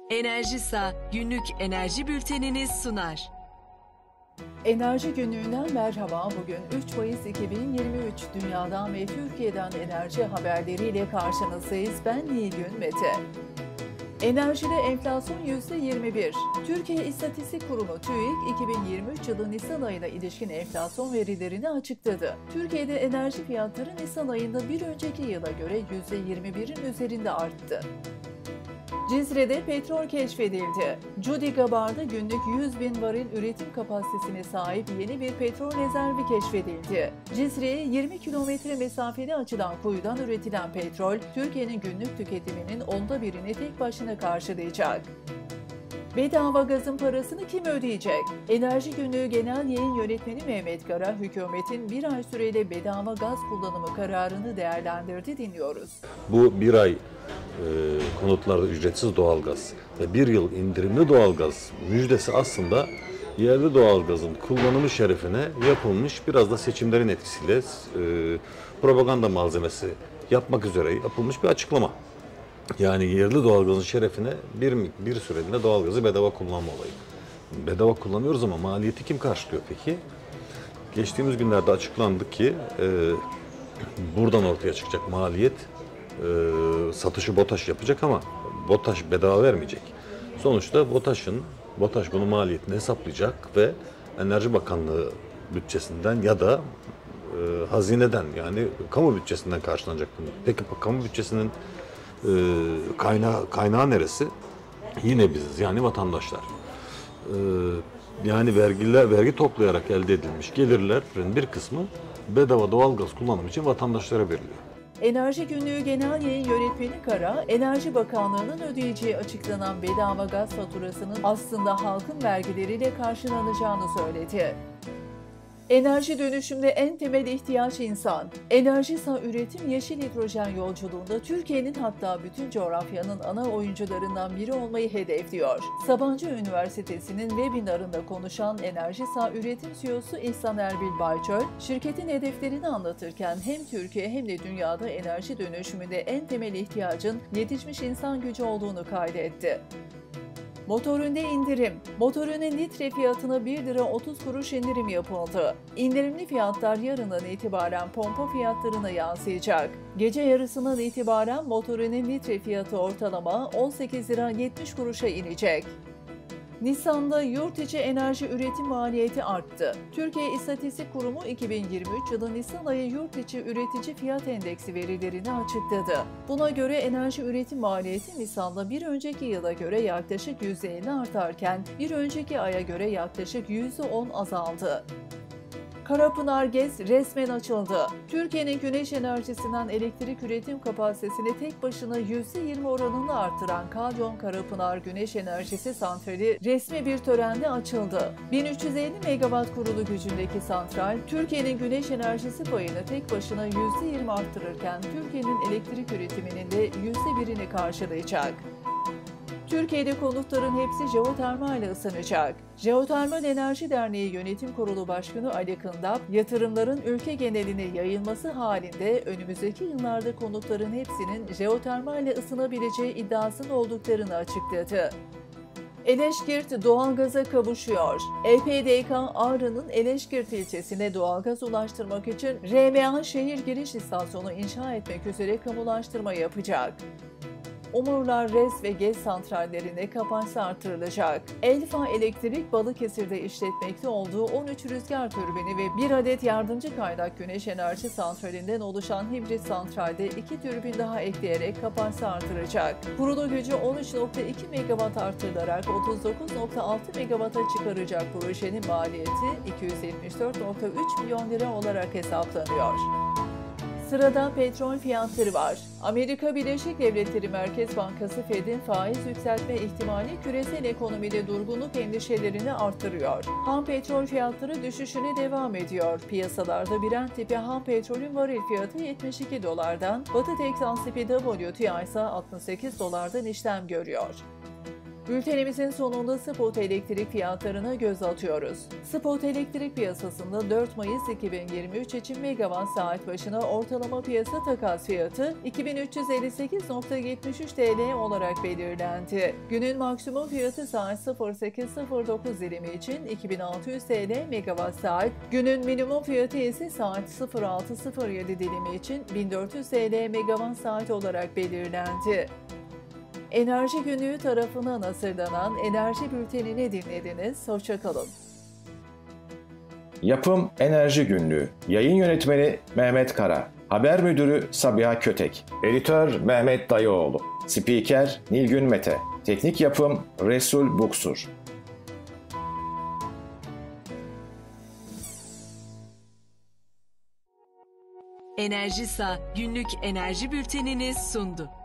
Enerjisa günlük enerji bültenini sunar. Enerji günlüğünden merhaba. Bugün 3 Mayıs 2023. Dünyadan ve Türkiye'den enerji haberleriyle karşınızdayız. Ben Nilgün Mete. Enerjide enflasyon %21. Türkiye İstatistik Kurumu TÜİK 2023 yılı Nisan ayına ilişkin enflasyon verilerini açıkladı. Türkiye'de enerji fiyatları Nisan ayında bir önceki yıla göre %21'in üzerinde arttı. Cizre'de petrol keşfedildi. Cudi Gabar'da günlük 100.000 varil üretim kapasitesine sahip yeni bir petrol rezervi keşfedildi. Cizre'ye 20 kilometre mesafeli açılan kuyudan üretilen petrol, Türkiye'nin günlük tüketiminin 1/10'ını tek başına karşılayacak. Bedava gazın parasını kim ödeyecek? Enerji Günlüğü Genel Yayın Yönetmeni Mehmet Kara, hükümetin bir ay süreyle bedava gaz kullanımı kararını değerlendirdi, dinliyoruz. Bu bir ay konutlarda ücretsiz doğalgaz ve bir yıl indirimli doğalgaz müjdesi aslında yerli doğalgazın kullanımı şerefine yapılmış, biraz da seçimlerin etkisiyle propaganda malzemesi yapmak üzere yapılmış bir açıklama. Yani yerli doğalgazın şerefine bir süreliğine doğalgazı bedava kullanma olayı. Bedava kullanıyoruz ama maliyeti kim karşılıyor peki? Geçtiğimiz günlerde açıklandı ki buradan ortaya çıkacak maliyet satışı BOTAŞ yapacak ama BOTAŞ bedava vermeyecek. Sonuçta BOTAŞ bunun maliyetini hesaplayacak ve Enerji Bakanlığı bütçesinden ya da hazineden, yani kamu bütçesinden karşılanacak bunu. Peki kamu bütçesinin kaynağı neresi? Yine biziz, yani vatandaşlar. Yani vergi toplayarak elde edilmiş gelirlerin bir kısmı bedava doğalgaz kullanım için vatandaşlara veriliyor. Enerji Günlüğü Genel Yayın Yönetmeni Kara, Enerji Bakanlığı'nın ödeyeceği açıklanan bedava gaz faturasının aslında halkın vergileriyle karşılanacağını söyledi. Enerji dönüşümde en temel ihtiyaç insan. Enerjisa üretim yeşil hidrojen yolculuğunda Türkiye'nin, hatta bütün coğrafyanın ana oyuncularından biri olmayı hedefliyor. Sabancı Üniversitesi'nin webinarında konuşan Enerjisa üretim CEO'su İhsan Erbil Bayçöl, şirketin hedeflerini anlatırken hem Türkiye hem de dünyada enerji dönüşümünde en temel ihtiyacın yetişmiş insan gücü olduğunu kaydetti. Motorinde indirim. Motorinin litre fiyatına 1 lira 30 kuruş indirim yapıldı. İndirimli fiyatlar yarından itibaren pompa fiyatlarına yansıyacak. Gece yarısından itibaren motorinin litre fiyatı ortalama 18 lira 70 kuruşa inecek. Nisan'da yurt içi enerji üretim maliyeti arttı. Türkiye İstatistik Kurumu 2023 yılı Nisan ayı yurt içi üretici fiyat endeksi verilerini açıkladı. Buna göre enerji üretim maliyeti Nisan'da bir önceki yıla göre yaklaşık %50 artarken bir önceki aya göre yaklaşık %10 azaldı. Karapınar GES resmen açıldı. Türkiye'nin güneş enerjisinden elektrik üretim kapasitesini tek başına %20 oranında artıran Kalyon Karapınar Güneş Enerjisi Santrali resmi bir törenle açıldı. 1350 megawatt kurulu gücündeki santral, Türkiye'nin güneş enerjisi payını tek başına %20 arttırırken Türkiye'nin elektrik üretiminin de %1'ini karşılayacak. Türkiye'de konutların hepsi jeotermal ısınacak. Jeotermal Enerji Derneği Yönetim Kurulu Başkanı Ali Kındap, yatırımların ülke geneline yayılması halinde önümüzdeki yıllarda konutların hepsinin jeotermalle ısınabileceği iddiasında olduklarını açıkladı. Eleşkirt doğalgaza kavuşuyor. EPDK, Ağrı'nın Eleşkirt ilçesine doğalgaz ulaştırmak için RMA şehir giriş istasyonu inşa etmek üzere kamulaştırma yapacak. Umurlar, RES ve GES santrallerine kapasite artırılacak. Elfa Elektrik, Balıkesir'de işletmekte olduğu 13 rüzgar türbini ve 1 adet yardımcı kaynak güneş enerji santralinden oluşan hibrit santralde 2 türbin daha ekleyerek kapasite artıracak. Kurulu gücü 13.2 megawatt artırılarak 39.6 megawatt'a çıkaracak projenin maliyeti 274.3 milyon lira olarak hesaplanıyor. Sırada petrol fiyatları var. Amerika Birleşik Devletleri Merkez Bankası Fed'in faiz yükseltme ihtimali küresel ekonomide durgunluk endişelerini artırıyor. Ham petrol fiyatları düşüşüne devam ediyor. Piyasalarda Brent tipi ham petrolün varil fiyatı 72 dolardan, Batı Teksas tipi WTI ise 68 dolardan işlem görüyor. Bültenimizin sonunda spot elektrik fiyatlarına göz atıyoruz. Spot elektrik piyasasında 4 Mayıs 2023 için megawatt saat başına ortalama piyasa takas fiyatı 2358.73 TL olarak belirlendi. Günün maksimum fiyatı saat 08.09 dilimi için 2600 TL megawatt saat, günün minimum fiyatı ise saat 06.07 dilimi için 1400 TL megawatt saat olarak belirlendi. Enerji Günlüğü tarafından hazırlanan Enerji Bülteni'ni dinlediniz. Hoşça kalın. Yapım Enerji Günlüğü. Yayın Yönetmeni Mehmet Kara. Haber Müdürü Sabiha Kötek. Editör Mehmet Dayıoğlu. Spiker Nilgün Mete. Teknik Yapım Resul Buksur. Enerjisa günlük enerji bültenini sundu.